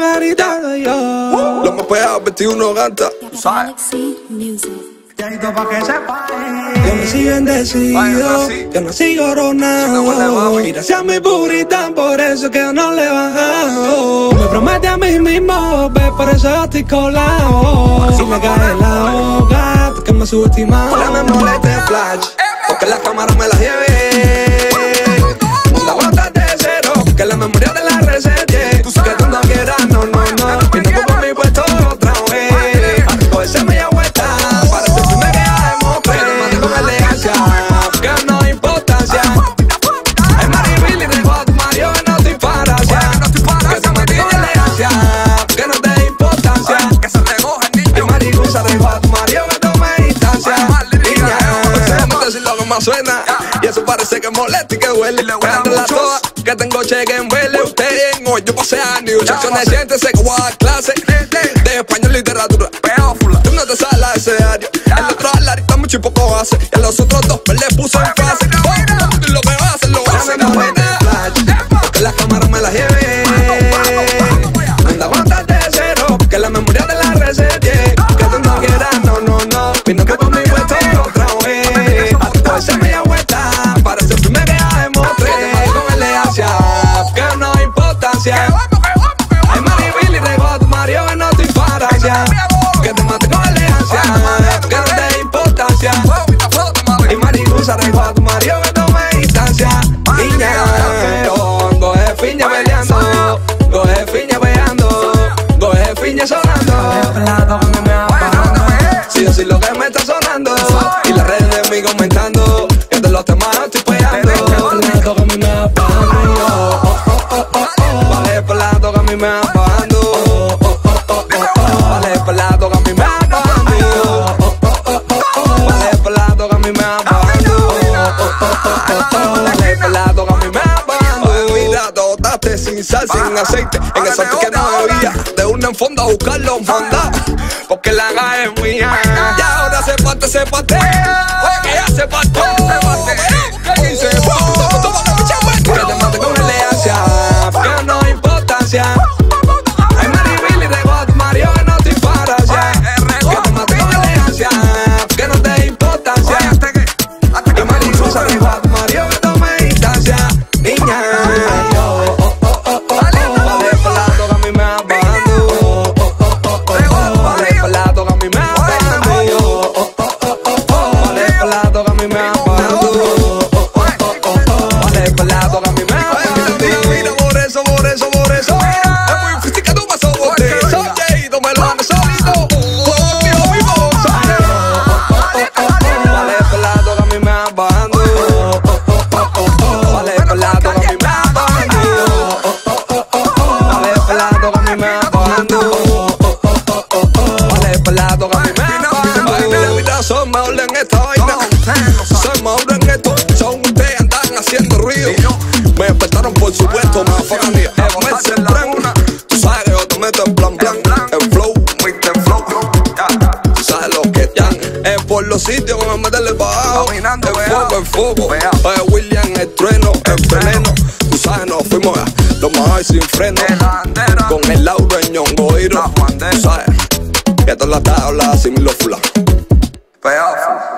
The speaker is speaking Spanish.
garita de yo. Lo más pegado, 21 gata. ¿Sabes? Pa' que sepa, que me siguen decidido, que no sigo coronado. Mira hacia mi purita, por eso que yo no le he bajado. Me promete a mí mismo, ve, por eso yo estoy colado. Si me cae la boca, tú que me subestimado. Ahora me moleste el flash, porque la cámara me la lleve. La bota de cero, que la memoria de la reseté. Que tú no quieras, no, no, no. Y no pongo mi puesto otra vez. Pues se me llama vuelta, parece que me queda de mostre. Con elegancia, que no hay importancia. Hay Maribel y dejo a tu Mario que no estoy para allá. Que se mantenga con elegancia, que no te dé importancia. Hay maricusa, dejo a tu Mario que tome distancia. Niña, no sé si lo que más suena. Y eso parece que molesta y que duele. Pegándola toda, que tengo cheque en vele. Usted en hoy, yo pasé años. Muchachos, siéntese que voy a dar clase de español y literatura. Tú no te sabes la abecedario. El otro alarita mucho y poco hace. Y a los otros dos pues le puse en fase. Y lo que va a hacer, lo va a hacer. Porque la cámara me la lleve. Anda, aguántate de cero, que la memoria de la reseté. Que tú no quieras, no, no, no. Vino que por mi puesto otra vez. Pues se me dio vuelta, parece que me queda de mostre. Con elegancia, que no hay importancia. Hay Maribel y dejo a tu Mario que no estoy para allá. Que te mate con elegancia, que no te dé importancia. Y maricusa, dejo a tu Mario que tome distancia. Niña, coge fiña peleando, coge fiña pegando, coge fiña sonando. Si yo soy lo que me está sonando, y las redes de mí comentando, que de los temas estoy pegando. Que a mí me apagando. Vale, pelado que a mí me apagando. Vale, pelado que a mí me apagando. Vale, pelado que a mí me apagando. Vale, pelado que a mí me apagando. Mira, totaste sin sal, sin aceite. En el salto que no había, de una en fondo a buscarlo en fonda. Porque la gaga es mía. Y ahora se parte, que ya se partió. Que dice, que te mate con elegancia, que no hay importancia. Hay Maribel y dejo a tu Mario que no estoy para allá. Que te mate con elegancia, que no te dé importancia. Y maricusa, dejo a tu Mario que tome distancia. Niña, vale pelado que a mí me apagando. Vale pelado que a mí me apagando. Vale pelado que a mí me apagando. Vale pelado que a mí me apagando. Mira, por eso. Es muy difícil que tú me soportes. Soy yo, me lo hago solito. Conmigo vivo, vale pelado que a mí me apagando. Vale pelado que a mí me apagando. Vale pelado que a mí me apagando. Vale pelado que a mí me apagando. Mira, son mejor en esta vaina. Son mejor en esto. Son ustedes andan haciendo ruido. Me despertaron por supuesto, más familia. Me temprano. Tú sabes que yo te meto en plan. En flow, Mr. Flow. Tú sabes lo que están. Es por los sitios que me meterle para abajo. En foco. William, el trueno, el veneno. Tú sabes, nos fuimos a los más sin freno. Con el Lauro en Ñongo Hiro. Tú sabes que todas las tablas sin los fulas.